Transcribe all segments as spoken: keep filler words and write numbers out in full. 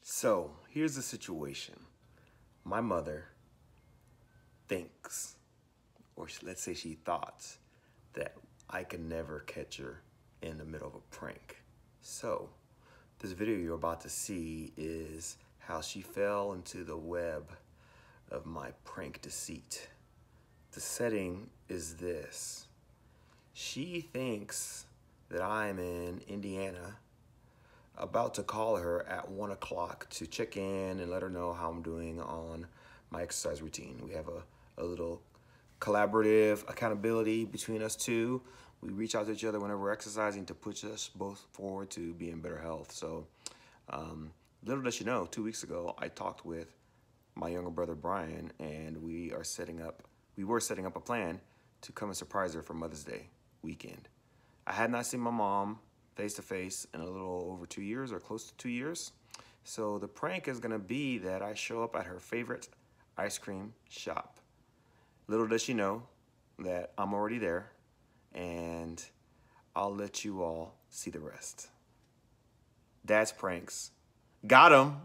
So here's the situation. My mother thinks, or let's say she thought, that I could never catch her in the middle of a prank. So this video you're about to see is how she fell into the web of my prank deceit. The setting is this. She thinks that I'm in Indiana about to call her at one o'clock to check in and let her know how I'm doing on my exercise routine. We have a, a little collaborative accountability between us two. We reach out to each other whenever we're exercising to push us both forward to be in better health. So um, little does she know, two weeks ago, I talked with my younger brother, Brian, and we are setting up, we were setting up a plan to come and surprise her for Mother's Day weekend. I had not seen my mom face-to-face in a little over two years or close to two years. So the prank is gonna be that I show up at her favorite ice cream shop. Little does she know that I'm already there, and I'll let you all see the rest. Dad's pranks. Got him.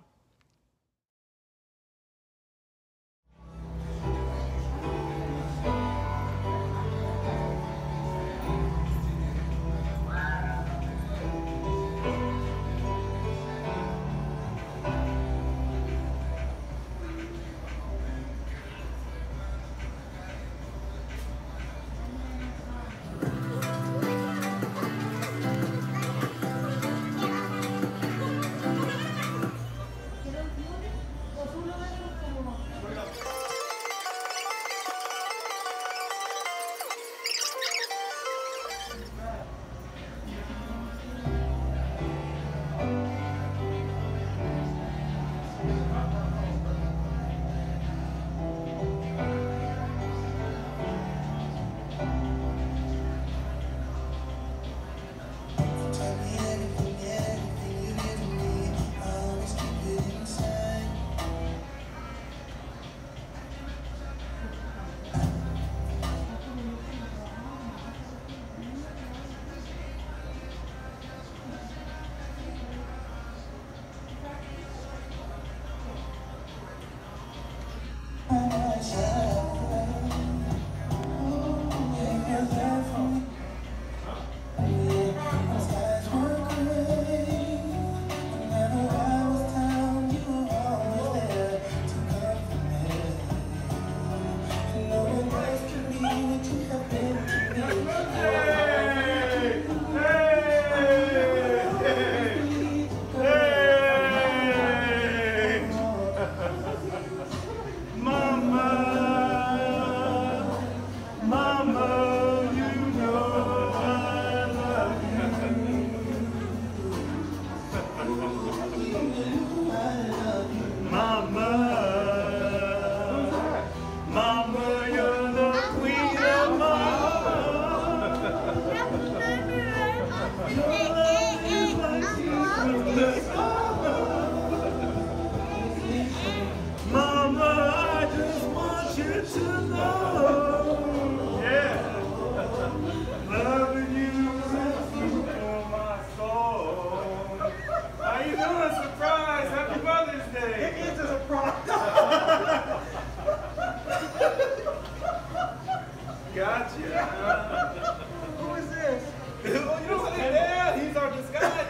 Gotcha. Who is this? You don't say that. He's our disguise.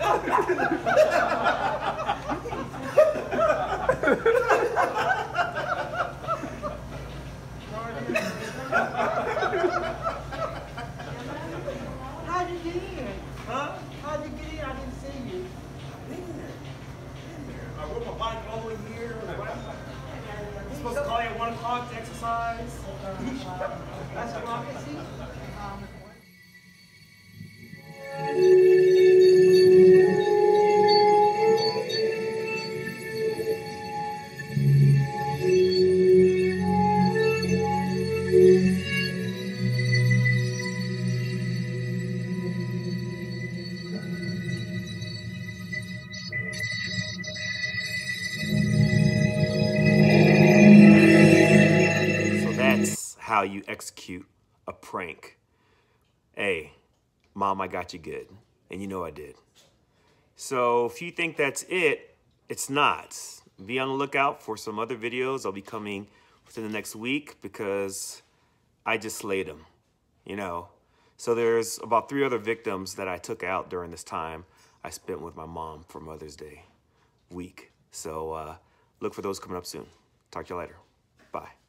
How'd you get in? Huh? How'd you get in? I didn't see you. In there. In there. I rode my bike all the way here. I'm supposed to call you at one o'clock to exercise. That's a rocket seat? Um, how you execute a prank. Hey, Mom, I got you good. And you know I did. So if you think that's it, it's not. Be on the lookout for some other videos. I'll be coming within the next week because I just slayed them, you know. So there's about three other victims that I took out during this time I spent with my mom for Mother's Day week. So uh, look for those coming up soon. Talk to you later. Bye.